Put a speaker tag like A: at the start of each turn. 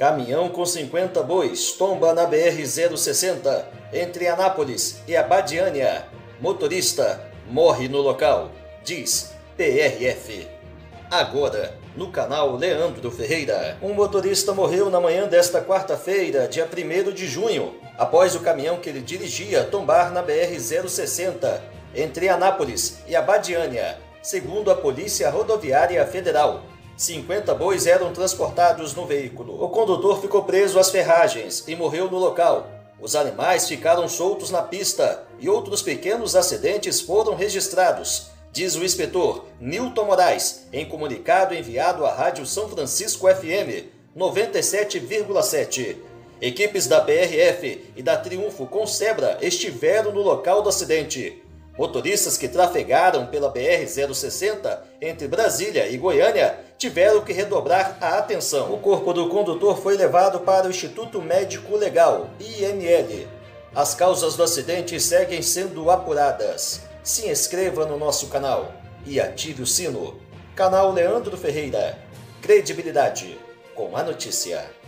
A: Caminhão com 50 bois tomba na BR-060, entre Anápolis e Abadiânia. Motorista morre no local, diz PRF. Agora, no canal Leandro Ferreira. Um motorista morreu na manhã desta quarta-feira, dia 1º de junho, após o caminhão que ele dirigia tombar na BR-060, entre Anápolis e Abadiânia, segundo a Polícia Rodoviária Federal. 50 bois eram transportados no veículo. O condutor ficou preso às ferragens e morreu no local. Os animais ficaram soltos na pista e outros pequenos acidentes foram registrados, diz o inspetor Nilton Moraes, em comunicado enviado à Rádio São Francisco FM 97,7. Equipes da PRF e da Triunfo com Sebra estiveram no local do acidente. Motoristas que trafegaram pela BR-060 entre Brasília e Goiânia tiveram que redobrar a atenção. O corpo do condutor foi levado para o Instituto Médico Legal, IML. As causas do acidente seguem sendo apuradas. Se inscreva no nosso canal e ative o sino. Canal Leandro Ferreira. Credibilidade com a notícia.